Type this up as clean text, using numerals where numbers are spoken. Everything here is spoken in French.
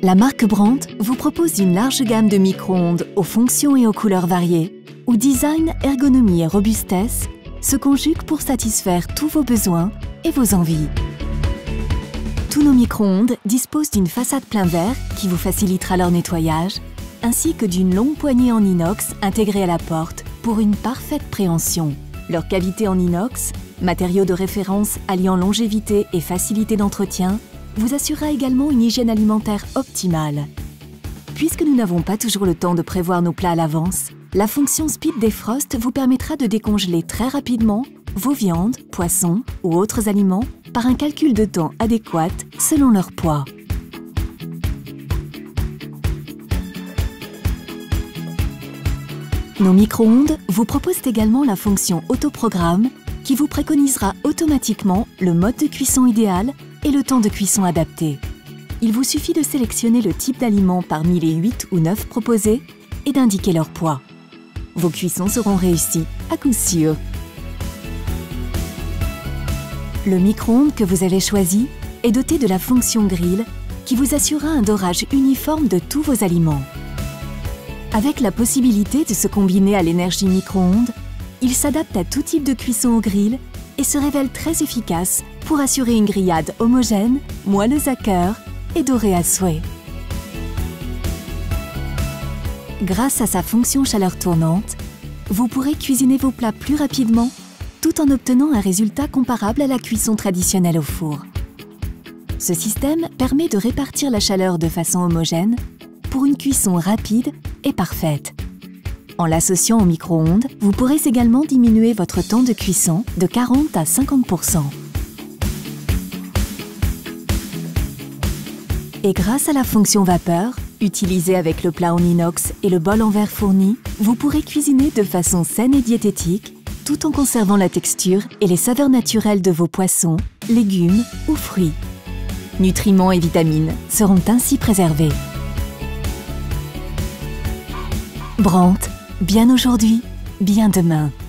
La marque Brandt vous propose une large gamme de micro-ondes aux fonctions et aux couleurs variées, où design, ergonomie et robustesse se conjuguent pour satisfaire tous vos besoins et vos envies. Tous nos micro-ondes disposent d'une façade plein verre qui vous facilitera leur nettoyage, ainsi que d'une longue poignée en inox intégrée à la porte pour une parfaite préhension. Leur qualité en inox, matériau de référence alliant longévité et facilité d'entretien, vous assurera également une hygiène alimentaire optimale. Puisque nous n'avons pas toujours le temps de prévoir nos plats à l'avance, la fonction Speed Defrost vous permettra de décongeler très rapidement vos viandes, poissons ou autres aliments par un calcul de temps adéquat selon leur poids. Nos micro-ondes vous proposent également la fonction autoprogramme qui vous préconisera automatiquement le mode de cuisson idéal et le temps de cuisson adapté. Il vous suffit de sélectionner le type d'aliment parmi les 8 ou 9 proposés et d'indiquer leur poids. Vos cuissons seront réussies à coup sûr. Le micro-ondes que vous avez choisi est doté de la fonction grill qui vous assurera un dorage uniforme de tous vos aliments. Avec la possibilité de se combiner à l'énergie micro-ondes, il s'adapte à tout type de cuisson au grill et se révèle très efficace pour assurer une grillade homogène, moelleuse à cœur et dorée à souhait. Grâce à sa fonction chaleur tournante, vous pourrez cuisiner vos plats plus rapidement tout en obtenant un résultat comparable à la cuisson traditionnelle au four. Ce système permet de répartir la chaleur de façon homogène pour une cuisson rapide et parfaite. En l'associant au micro-ondes, vous pourrez également diminuer votre temps de cuisson de 40 à 50%. Et grâce à la fonction vapeur, utilisée avec le plat en inox et le bol en verre fourni, vous pourrez cuisiner de façon saine et diététique, tout en conservant la texture et les saveurs naturelles de vos poissons, légumes ou fruits. Nutriments et vitamines seront ainsi préservés. Brandt, bien aujourd'hui, bien demain.